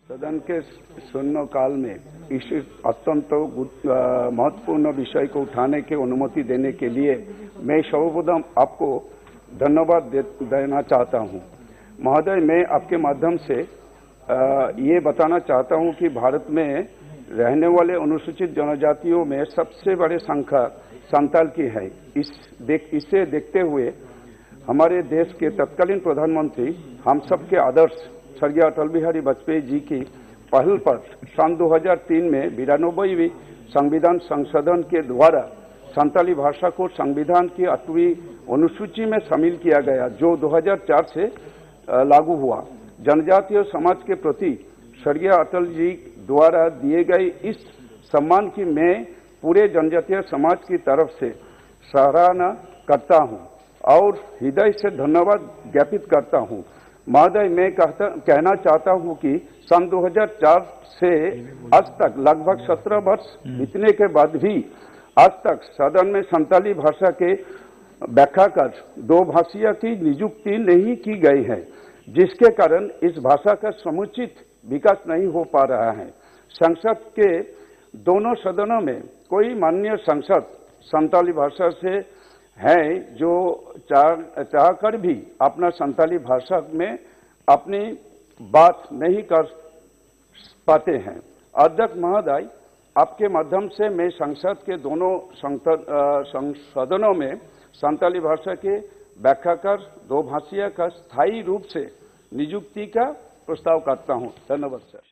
सदन के शून्यकाल में इस अत्यंत महत्वपूर्ण विषय को उठाने की अनुमति देने के लिए मैं सर्वप्रथम आपको धन्यवाद देना चाहता हूं। महोदय, मैं आपके माध्यम से ये बताना चाहता हूं कि भारत में रहने वाले अनुसूचित जनजातियों में सबसे बड़ी संख्या संताल की है। इसे देखते हुए हमारे देश के तत्कालीन प्रधानमंत्री हम सबके आदर्श स्वर्गीय अटल बिहारी वाजपेयी जी की पहल पर सन 2003 में 92वीं संविधान संशोधन के द्वारा संताली भाषा को संविधान की 8वीं अनुसूची में शामिल किया गया, जो 2004 से लागू हुआ। जनजातीय समाज के प्रति स्वर्गीय अटल जी द्वारा दिए गए इस सम्मान की मैं पूरे जनजातीय समाज की तरफ से सराहना करता हूं और हृदय से धन्यवाद ज्ञापित करता हूं। महोदय, मैं कहना चाहता हूं कि सन 2004 से आज तक लगभग 17 वर्ष बीतने के बाद भी आज तक सदन में संताली भाषा के व्याख्याकार दो भाषिया की नियुक्ति नहीं की गई है, जिसके कारण इस भाषा का समुचित विकास नहीं हो पा रहा है। संसद के दोनों सदनों में कोई माननीय सांसद संताली भाषा से है जो चाहकर भी अपना संताली भाषा में अपनी बात नहीं कर पाते हैं। अध्यक्ष महोदय, आपके माध्यम से मैं संसद के दोनों सदनों में संताली भाषा के व्याख्याकार दो भाषिया का स्थायी रूप से नियुक्ति का प्रस्ताव करता हूं। धन्यवाद सर।